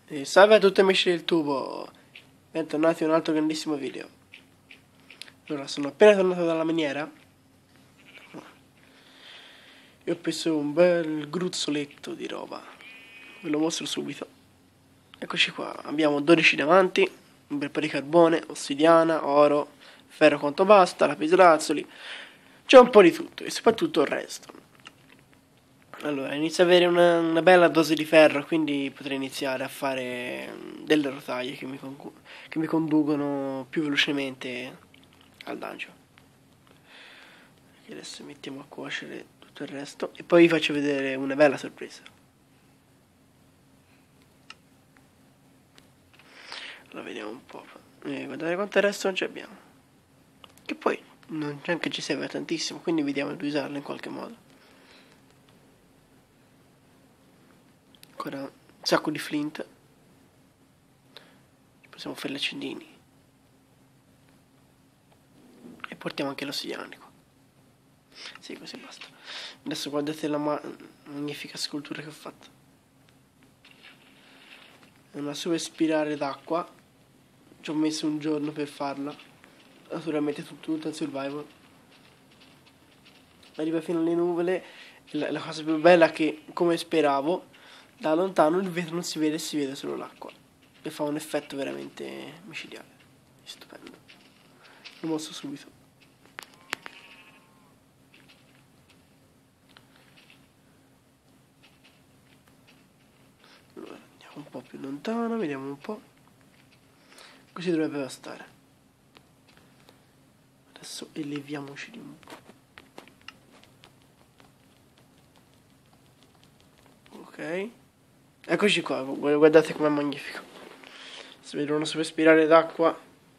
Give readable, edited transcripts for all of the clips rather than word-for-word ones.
E salve a tutti amici del tubo, bentornati in un altro grandissimo video. Allora, sono appena tornato dalla miniera e ho preso un bel gruzzoletto di roba. Ve lo mostro subito. Eccoci qua, abbiamo 12 diamanti, un bel po' di carbone, ossidiana, oro, ferro quanto basta, lapislazzuli. C'è un po' di tutto e soprattutto il resto. Allora, inizio ad avere una bella dose di ferro, quindi potrei iniziare a fare delle rotaie che mi conducono più velocemente al dungeon. Adesso mettiamo a cuocere tutto il resto e poi vi faccio vedere una bella sorpresa. Allora, vediamo un po'. Guardate quanto resto non ci abbiamo. Che poi non neanche ci serve tantissimo, quindi vediamo di usarlo in qualche modo. Ancora un sacco di flint. Possiamo fare gli accendini. E portiamo anche l'ossidianico. Sì, così basta. Adesso guardate la magnifica scultura che ho fatto. È una super spirale d'acqua. Ci ho messo un giorno per farla. Naturalmente tutto in survival. Arriva fino alle nuvole. La cosa più bella è che, come speravo, da lontano il vetro non si vede, si vede solo l'acqua. E fa un effetto veramente micidiale. Stupendo. Lo mostro subito. Allora, andiamo un po' più lontano, vediamo un po'. Così dovrebbe bastare. Adesso eleviamoci di un po'. Ok. Eccoci qua, guardate com'è magnifico. Si vede una super spirale d'acqua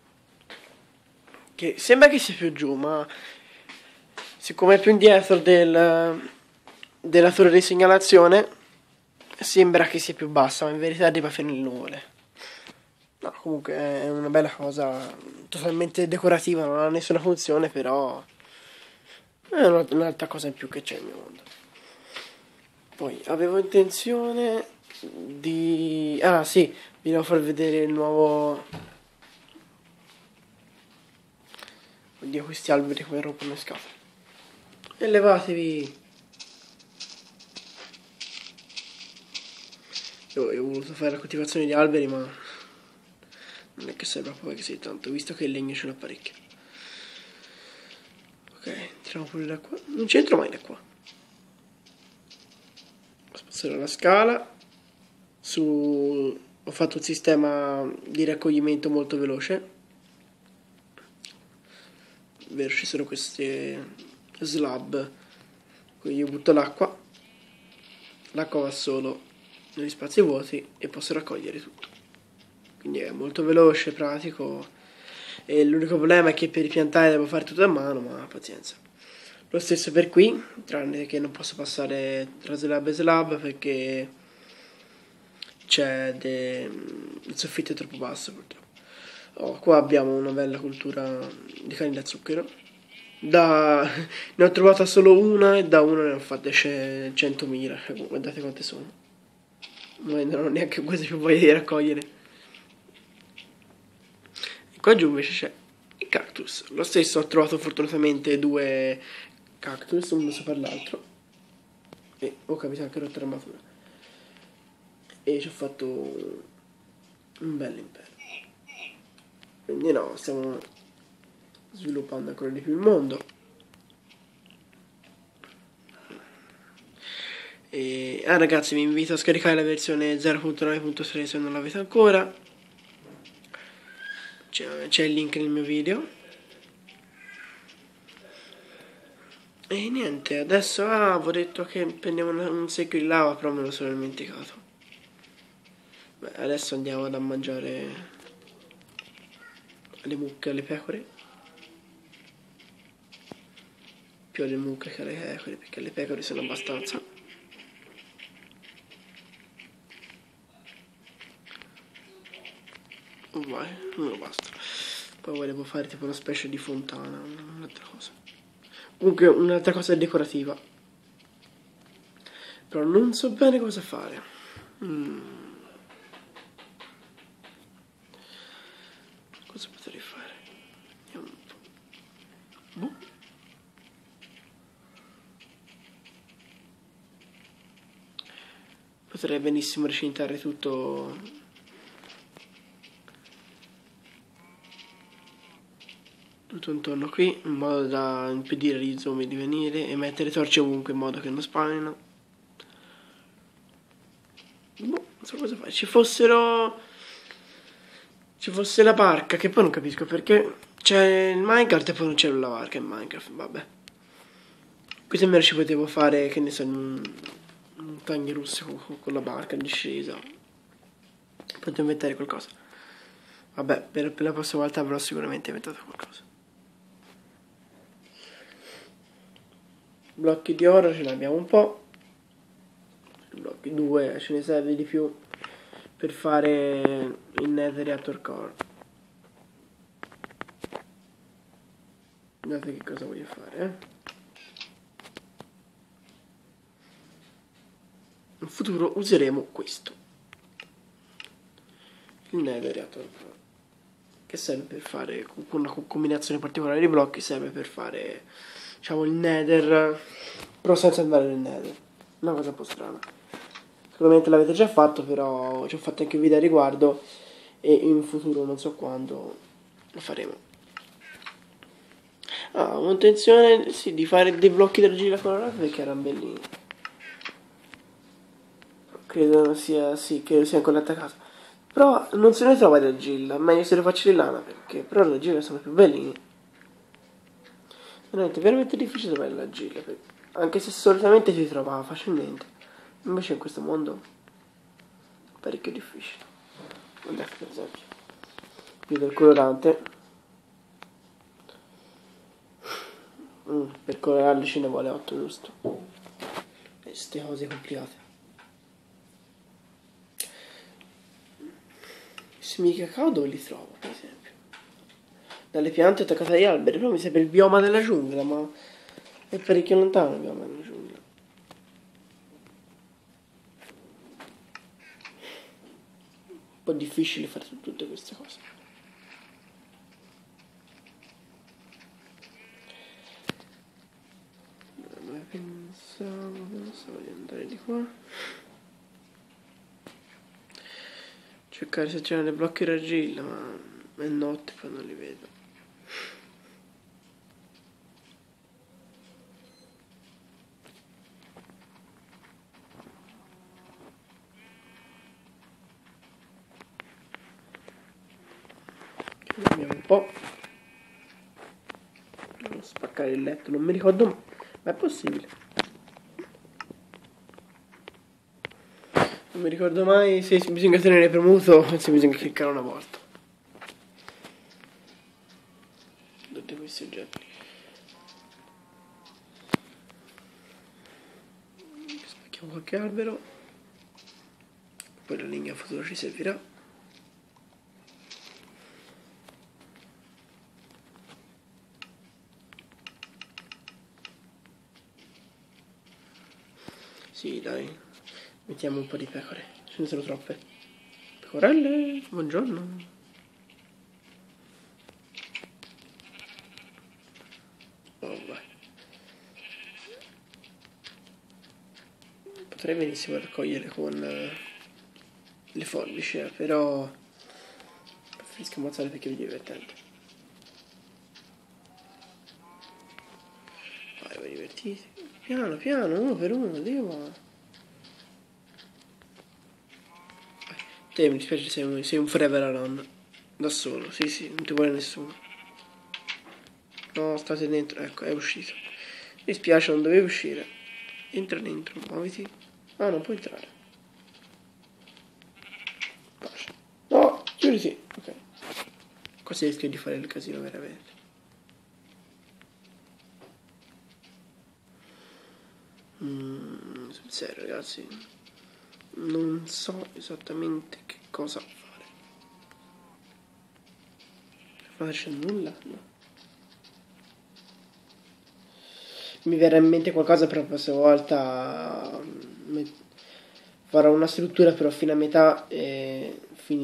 che sembra che sia più giù, ma siccome è più indietro della torre di segnalazione sembra che sia più bassa, ma in verità arriva fino alle nuvole. No, comunque è una bella cosa, totalmente decorativa, non ha nessuna funzione, però è un'altra cosa in più che c'è nel mio mondo. Poi avevo intenzione di... Ah sì, vi devo far vedere il nuovo... Oddio, questi alberi come rompono le scatole. E levatevi! Io ho voluto fare la coltivazione di alberi, ma non è che serve proprio così tanto, visto che il legno ce l'ho parecchio. Ok, tiriamo pure da qua. Non c'entro mai da qua. Passerò la scala. Ho fatto un sistema di raccoglimento molto veloce. Vero, ci sono queste slab. Quindi io butto l'acqua. L'acqua va solo negli spazi vuoti e posso raccogliere tutto. Quindi è molto veloce, pratico. E l'unico problema è che per ripiantare devo fare tutto a mano, ma pazienza. Lo stesso per qui, tranne che non posso passare tra slab e slab perché il soffitto è troppo basso purtroppo. Qua abbiamo una bella cultura di canne da zucchero. Ne ho trovata solo una e da una ne ho fatte 100.000. Guardate quante sono. Non ho neanche quasi più voglia di raccogliere. E qua giù invece c'è il cactus. Lo stesso, ho trovato fortunatamente 2 cactus uno sopra l'altro. E ho capito anche rotto l'armatura. E ci ho fatto un bel impero. Quindi no, stiamo sviluppando ancora di più il mondo. E ragazzi, vi invito a scaricare la versione 0.9.3 se non l'avete ancora. C'è il link nel mio video. E niente, adesso avevo detto che prendiamo un secchio di lava, però me lo sono dimenticato. Beh, adesso andiamo ad mangiare le mucche alle pecore. Più alle mucche che alle pecore, perché le pecore sono abbastanza. Vai, non basta. Poi volevo fare tipo una specie di fontana, un'altra cosa. Comunque un'altra cosa decorativa. Però non so bene cosa fare. Potrei benissimo recintare tutto intorno qui, in modo da impedire agli zombie di venire, e mettere torce ovunque in modo che non spawnino. Boh, non so cosa fare. Ci fosse la barca, che poi non capisco perché c'è il Minecraft e poi non c'è la barca in Minecraft, vabbè. Qui almeno ci potevo fare, che ne so, un montagne russe con la barca in discesa. Potevo inventare qualcosa. Vabbè, per la prossima volta avrò sicuramente inventato qualcosa. Blocchi di oro ce ne abbiamo un po'. Blocchi 2 ce ne serve di più per fare il Nether Reactor Core. Guardate che cosa voglio fare, In futuro useremo questo, il Nether Reactor Core, che serve per fare, con una combinazione particolare di blocchi, serve per fare, diciamo, il Nether, però senza andare nel Nether. Una cosa un po' strana. Sicuramente l'avete già fatto, però ci ho fatto anche un video a riguardo e in futuro non so quando lo faremo. Ho intenzione, sì, di fare dei blocchi d'argilla colorati perché erano bellini. Credo sia, sì, credo sia colletta a casa. Però non se ne trova di argilla, meglio se le faccio di lana, perché però le argille sono più bellini. Veramente, veramente difficile trovare l'argilla, anche se solitamente si trova facilmente. Invece in questo mondo è parecchio difficile. Guardate per esempio, qui del colorante. Per colorarli ce ne vuole 8 giusto. E queste cose complicate. I semi cacao dove li trovo, per esempio? Dalle piante attaccate agli alberi, però mi sembra il bioma della giungla, ma è parecchio lontano il bioma della giungla. Un po' difficile fare tutte queste cose. Pensavo di andare di qua, cercare se c'erano dei blocchi d'argilla, ma è notte poi non li vedo. Vediamo un po'. Non spaccare il letto, non mi ricordo, ma è possibile. Non mi ricordo mai se bisogna tenere premuto o se bisogna cliccare una volta. Tutti questi oggetti. Spacchiamo qualche albero. Poi la legna a futuro ci servirà. Sì, dai. Mettiamo un po' di pecore. Ce ne sono troppe. Pecorelle, buongiorno. Oh, vai. Potrei benissimo raccogliere con le forbici, però preferisco ammazzare perché è divertente. Vai, divertiti. Piano, piano, uno per uno, Dio. Te mi dispiace, sei un forever alone. Da solo, sì, non ti vuole nessuno. No, state dentro, ecco, è uscito. Mi dispiace, non dovevi uscire. Entra dentro, muoviti. Ah, non puoi entrare. Pace. No, chiuditi. Ok. Quasi rischio di fare il casino veramente. Sul serio, ragazzi. Non so esattamente che cosa fare. Non faccio nulla, no. Mi verrà in mente qualcosa, però la prossima volta farò una struttura però fino a metà e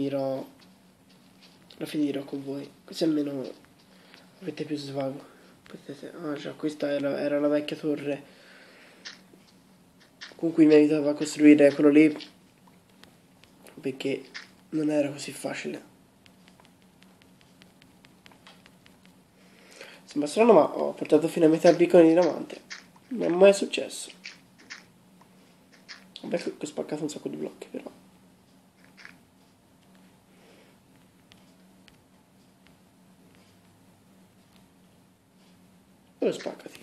la finirò con voi, così almeno avete più svago. Potete, già, questa era la vecchia torre con cui mi aiutava a costruire quello lì, perché non era così facile. Sembra strano, ma ho portato fino a metà il beacon di diamante. Non è mai successo. Vabbè che ho spaccato un sacco di blocchi però. Dove spaccati?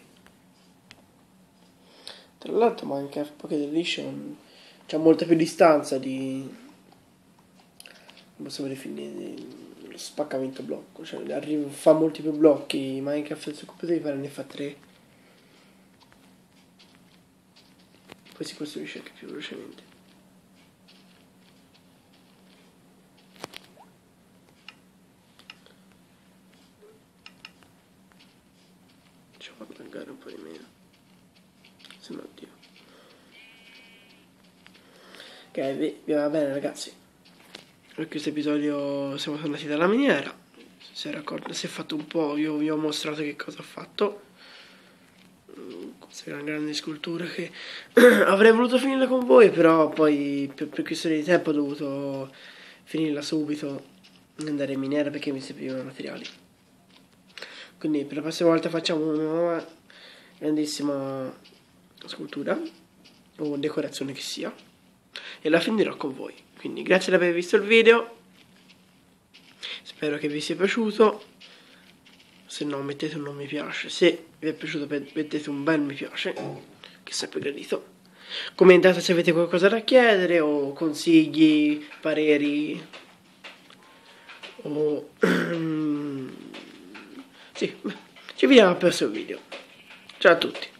Tra l'altro Minecraft Pocket Edition c'ha molta più distanza di... non possiamo definire lo spaccamento blocco, cioè fa molti più blocchi. Minecraft sul computer ne fa 3. Poi si costruisce anche più velocemente. Facciamo allungare un po' di meno, se no Dio. Ok, va bene ragazzi, per questo episodio siamo tornati dalla miniera. Si è fatto un po', io vi ho mostrato che cosa ho fatto. Questa è una grande scultura che avrei voluto finirla con voi, però poi per questione di tempo ho dovuto finirla subito e andare in miniera perché mi servivano materiali. Quindi per la prossima volta facciamo una nuova grandissima scultura o decorazione che sia e la finirò con voi. Quindi grazie per aver visto il video, spero che vi sia piaciuto. Se no mettete un non mi piace, se vi è piaciuto mettete un bel mi piace, che è sempre gradito. Commentate se avete qualcosa da chiedere o consigli, pareri o... sì, ci vediamo al prossimo video. Ciao a tutti.